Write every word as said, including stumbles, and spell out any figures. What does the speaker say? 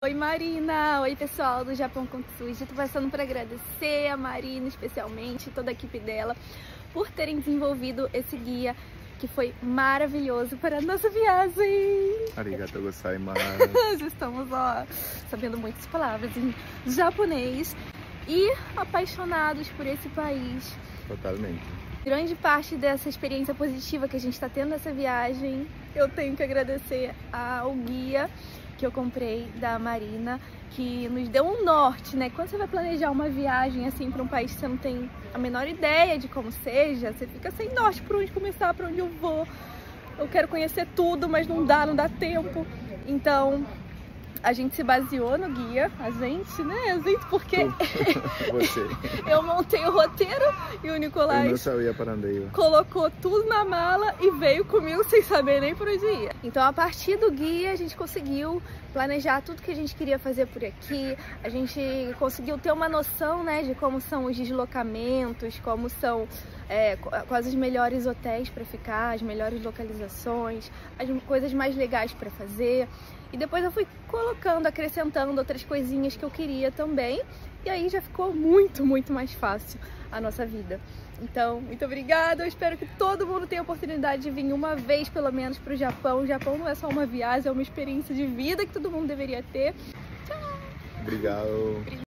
Oi Marina, oi pessoal do Japão com Tsuji. Tô passando para agradecer a Marina especialmente, toda a equipe dela, por terem desenvolvido esse guia que foi maravilhoso para a nossa viagem. Arigatou gozaimasu. Nós estamos ó, sabendo muitas palavras em japonês e apaixonados por esse país. Totalmente. Grande parte dessa experiência positiva que a gente está tendo nessa viagem, eu tenho que agradecer ao guia que eu comprei da Marina, que nos deu um norte, né? Quando você vai planejar uma viagem assim para um país que você não tem a menor ideia de como seja, você fica sem norte por onde começar, para onde eu vou. Eu quero conhecer tudo, mas não dá, não dá tempo. Então, a gente se baseou no guia, a gente, né? A gente, porque Você. eu montei o roteiro e o Nicolás Eu não sabia para onde ia. Colocou tudo na mala e veio comigo sem saber nem por onde ia. Então, a partir do guia, a gente conseguiu planejar tudo que a gente queria fazer por aqui. A gente conseguiu ter uma noção, né, de como são os deslocamentos, como são é, quais os melhores hotéis para ficar, as melhores localizações, as coisas mais legais para fazer. E depois eu fui colocando, acrescentando outras coisinhas que eu queria também. E aí já ficou muito, muito mais fácil a nossa vida. Então, muito obrigada. Eu espero que todo mundo tenha a oportunidade de vir uma vez, pelo menos, para o Japão. O Japão não é só uma viagem, é uma experiência de vida que todo mundo deveria ter. Tchau! Obrigado.